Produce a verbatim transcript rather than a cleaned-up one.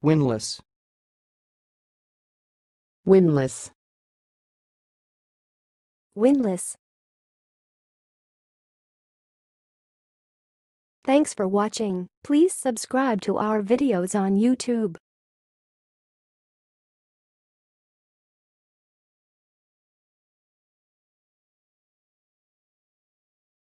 winless, winless, winless. Thanks for watching. Please subscribe to our videos on YouTube.